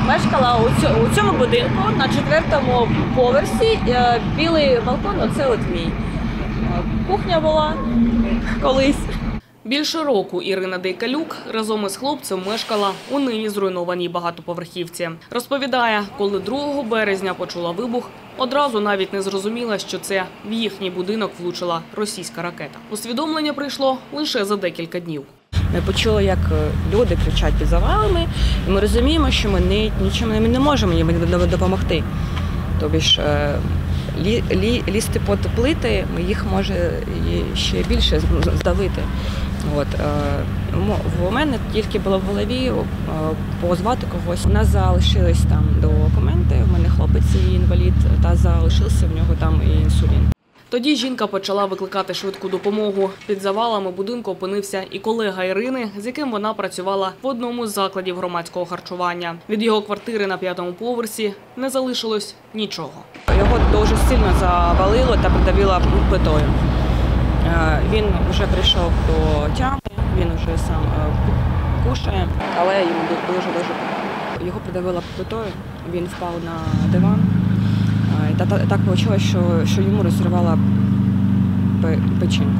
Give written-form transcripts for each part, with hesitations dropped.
мешкала у цьому будинку на 4-му поверсі. Білий балкон, оце от мій. Кухня була колись. Більше року Ірина Дейкалюк разом із хлопцем мешкала у нині зруйнованій багатоповерхівці. Розповідає, коли 2 березня почула вибух, одразу навіть не зрозуміла, що це в їхній будинок влучила російська ракета. Усвідомлення прийшло лише за декілька днів. Ми почули, як люди кричать під завалами, і ми розуміємо, що ми нічим не можемо їм допомогти. Тобто лізти під плити, їх може ще більше здавити. У мене тільки було в голові позвати когось. У нас залишились там документи, у мене хлопець інвалід, та залишився в нього там і інсулін. Тоді жінка почала викликати швидку допомогу. Під завалами будинку опинився і колега Ірини, з яким вона працювала в одному з закладів громадського харчування. Від його квартири на 5-му поверсі не залишилось нічого. Його дуже сильно завалило та придавило плитою. Він вже прийшов до тями, він вже сам кушає, але йому дуже його придавило плитою, він впав на диван. Так вийшло, що йому розірвало печінку.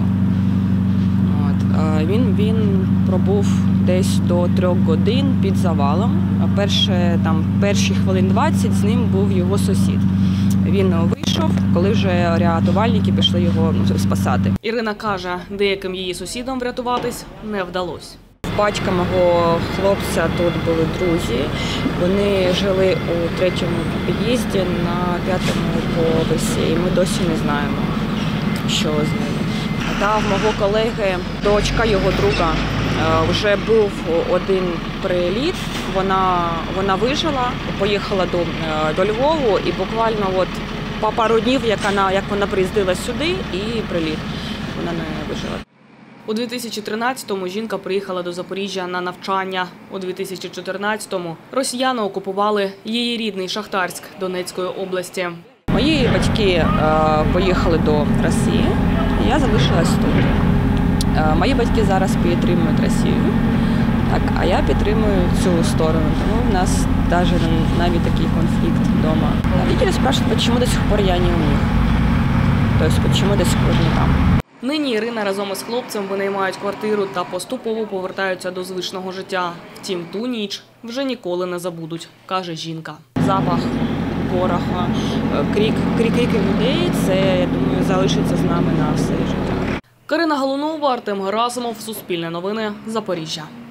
Він пробув десь до 3 годин під завалом. Перші хвилин 20 з ним був його сусід. Він вийшов, коли вже рятувальники пішли його спасати. Ірина каже, деяким її сусідам врятуватись не вдалося. Батька мого хлопця тут були друзі. Вони жили у 3-му під'їзді на 5-му поверсі, і ми досі не знаємо, що з ними. Та в мого колеги, дочка його друга, вже був один приліт, вона вижила, поїхала до Львову і буквально по пару днів, як вона приїздила сюди, і приліт, вона не вижила. У 2013-му жінка приїхала до Запоріжжя на навчання. У 2014-му росіяни окупували її рідний Шахтарськ Донецької області. Мої батьки поїхали до Росії, і я залишилась тут. Мої батьки зараз підтримують Росію, а я підтримую цю сторону. Тому в нас навіть такий конфлікт вдома. Родители спрашивают, чому до сих пор я не у них. Тобто, чому до сих пор не там. Нині Ірина разом із хлопцем винаймають квартиру та поступово повертаються до звичного життя. Втім, ту ніч вже ніколи не забудуть, каже жінка. Запах пороха, крики людей – це, я думаю, залишиться з нами на все життя. Карина Галунова, Артем Герасимов, Суспільне новини, Запоріжжя.